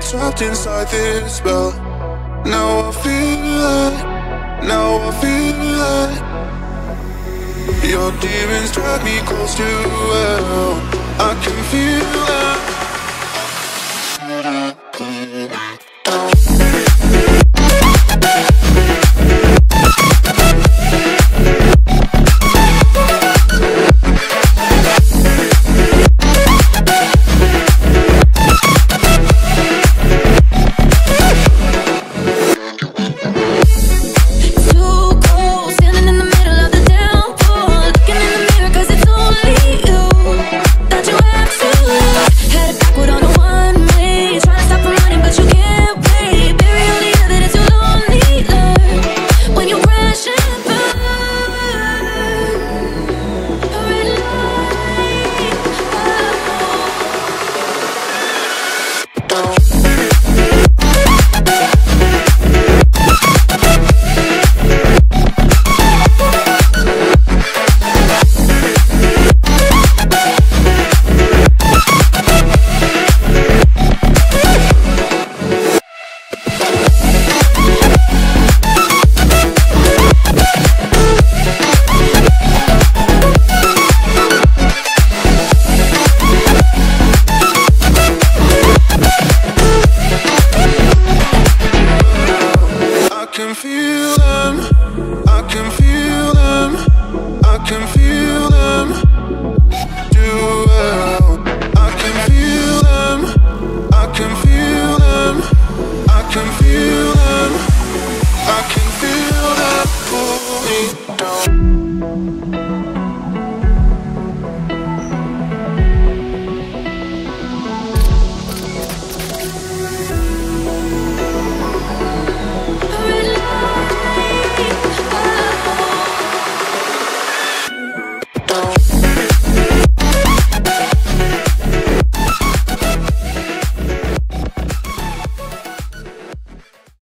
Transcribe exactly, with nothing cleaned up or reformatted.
trapped inside this spell. Now I feel it, now I feel it. Your demons drag me close to hell. I can feel it. I can feel them, I can feel them, I can feel them do well. I can feel them, I can feel them, I can feel them, I can feel them pull me down.